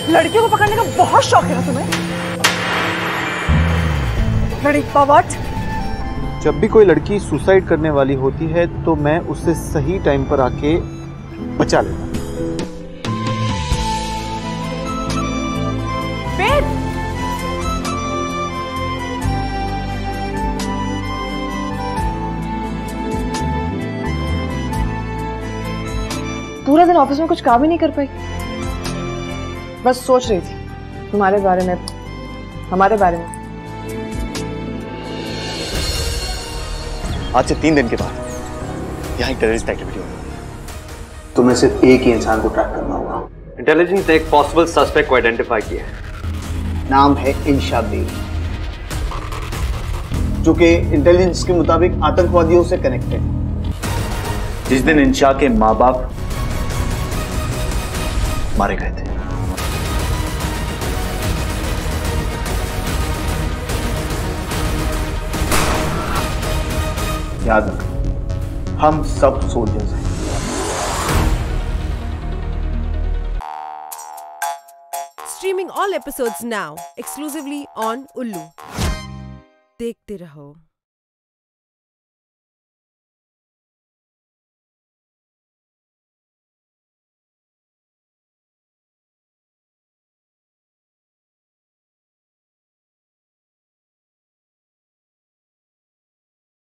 लड़कियों को पकड़ने का बहुत शौक है ना तुम्हें? लड़की पावट। जब भी कोई लड़की सुसाइड करने वाली होती है तो मैं उससे सही टाइम पर आके बचा लेता हूं। पूरा दिन ऑफिस में कुछ काम ही नहीं कर पाई। बस सोच रही थी तुम्हारे बारे में, हमारे बारे में। आज से 3 दिन के बाद यहाँ एक टेररिस्ट एक्टिविटी होने वाली है। तुम्हें सिर्फ एक ही इंसान को ट्रैक करना होगा। इंटेलिजेंस ने एक पॉसिबल सस्पेक्ट को आइडेंटिफाई किया है। नाम है इंशा बेग, जो कि इंटेलिजेंस के मुताबिक आतंकवादियों से कनेक्टेड है। जिस दिन इंशा के माँ बाप मारे गए थे, याद रख, हम सब सोल्जर्स हैं। Streaming all episodes now exclusively on ULLU. देखते रहो।